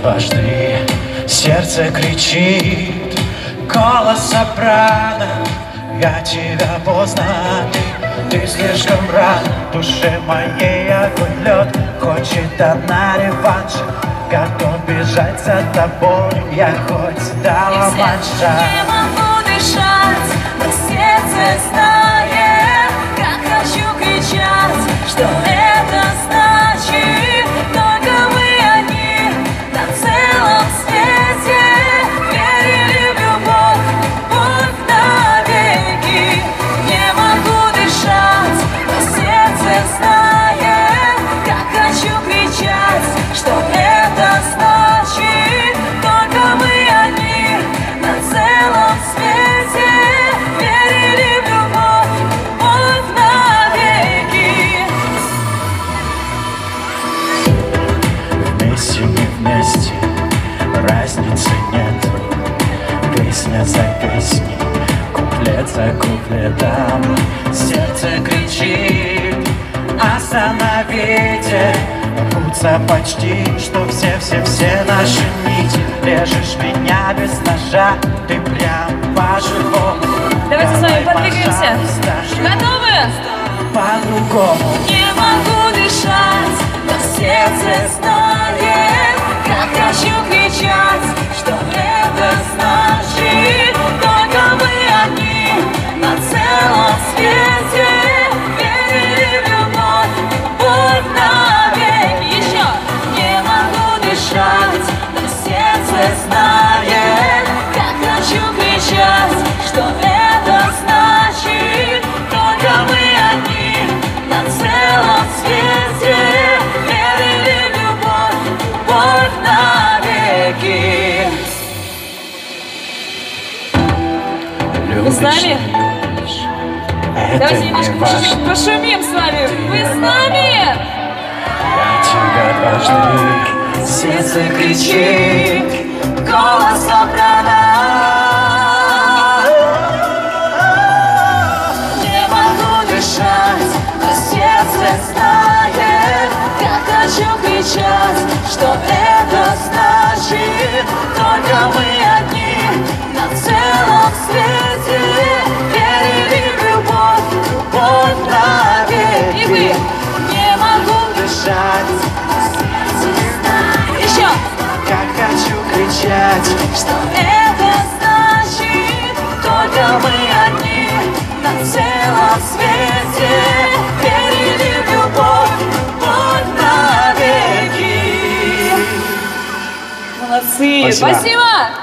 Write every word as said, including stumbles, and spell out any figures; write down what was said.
дважды сердце кричит, голос сопрано, я тебя поздно, ты, ты слишком рано. В душе моей огонь лед, хочет одна реванш, готов бежать за тобой, я хоть дала манша. Не могу дышать, но сердце знает, как хочу кричать, что это значит. Только мы одни на целом свете, верили в любовь, любовь навеки. Не могу дышать, но сердце знает, как хочу кричать, что это значит. Только мы одни на целом свете, верили в любовь, любовь навеки. Вместе не вместе, разницы нет. Песня за песней, куплет за куплетом. Сердце кричит, остановите. Рвутся почти, что все-все-все наши нити. Режешь меня без ножа, ты прям по-живому. Давайте с вами подвигаемся. Готовы? По-другому. Не могу дышать, но сердце знает, как хочу кричать, что это значит. Только мы одни на целом свете, верили в любовь, любовь навеки. Еще. Не могу дышать, но сердце знает, как хочу кричать, что это значит. Только мы одни на целом свете, верили в любовь, любовь навеки. Вы с нами? Давайте немножко пошумим, пошумим с вами. Вы с нами? Я тебя дважды, сердце кричит, голос сопрано. Не могу дышать, но сердце знает, как хочу кричать, что это значит. Только мы одни на целом свете, верили в любовь, любовь навеки. И вы. Не могу Дышать, еще. как хочу кричать, Что это значит? Только мы одни на целом свете, верили в любовь, любовь навеки. Молодцы! Спасибо. Спасибо.